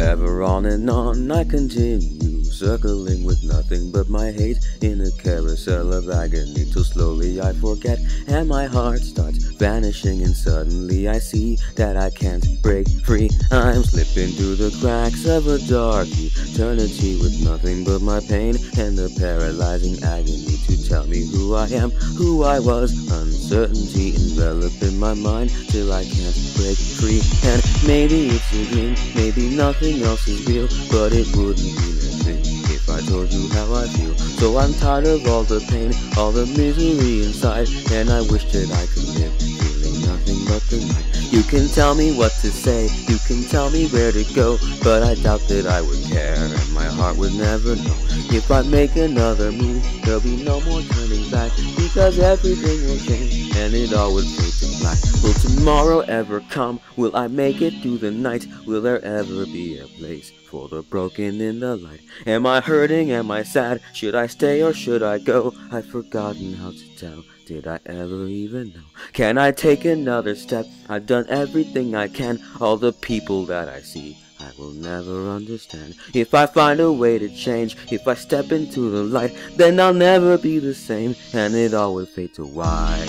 Ever on I continue, circling with nothing but my hate in a carousel of agony, till slowly I forget and my heart starts vanishing, and suddenly I see that I can't break free. I'm slipping through the cracks of a dark eternity with nothing but my pain and the paralyzing agony to tell me who I am, who I was. Uncertainty enveloping my mind till I can't break free. And maybe it's a dream, maybe nothing else is real, but it wouldn't mean a thing if I told you how I feel. So I'm tired of all the pain, all the misery inside, and I wish that I could live feeling nothing but the night. You can tell me what to say, you can tell me where to go, but I doubt that I would care, and my heart would never know. If I make another move, there'll be no more turning back, because everything will change, and it all would fade to black. Will tomorrow ever come? Will I make it through the night? Will there ever be a place for the broken in the light? Am I hurting? Am I sad? Should I stay or should I go? I've forgotten how to tell. Did I ever even know? Can I take another step? I've done everything I can. All the people that I see, I will never understand. If I find a way to change, if I step into the light, then I'll never be the same, and it all will fade to white.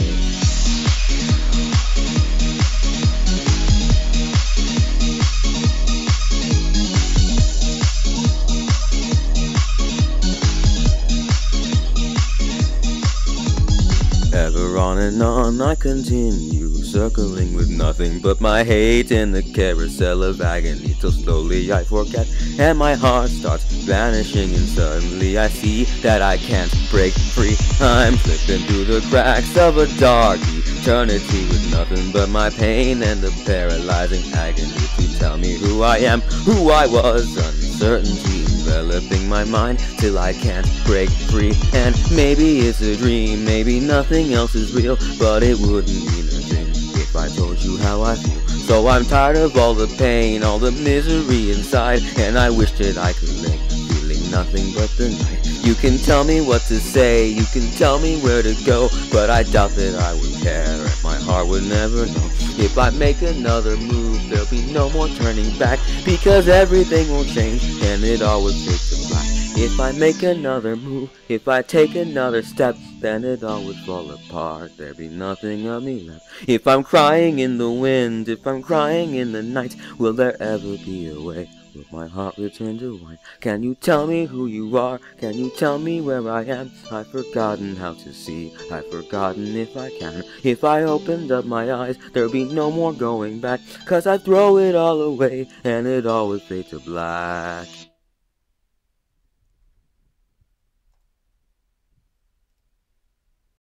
Ever on I continue, circling with nothing but my hate in the carousel of agony, till slowly I forget and my heart starts vanishing, and suddenly I see that I can't break free. I'm slipping through the cracks of a dark eternity with nothing but my pain and the paralyzing agony to tell me who I am, who I was. Uncertainty enveloping my mind till I can't break free. And maybe it's a dream, maybe nothing else is real, but it wouldn't mean a thing if I told you how I feel. So I'm tired of all the pain, all the misery inside, and I wish that I could live feeling nothing but the night. You can tell me what to say, you can tell me where to go, but I doubt that I would care, and my heart would never know. If I make another move, there'll be no more turning back, because everything will change, and it all will fade to black. If I make another move, if I take another step, then it all would fall apart, there'd be nothing of me left. If I'm crying in the wind, if I'm crying in the night, will there ever be a way? Will my heart return to white? Can you tell me who you are? Can you tell me where I am? I've forgotten how to see, I've forgotten if I can. If I opened up my eyes, there'd be no more going back, 'cause I throw it all away, and it all would fade to black.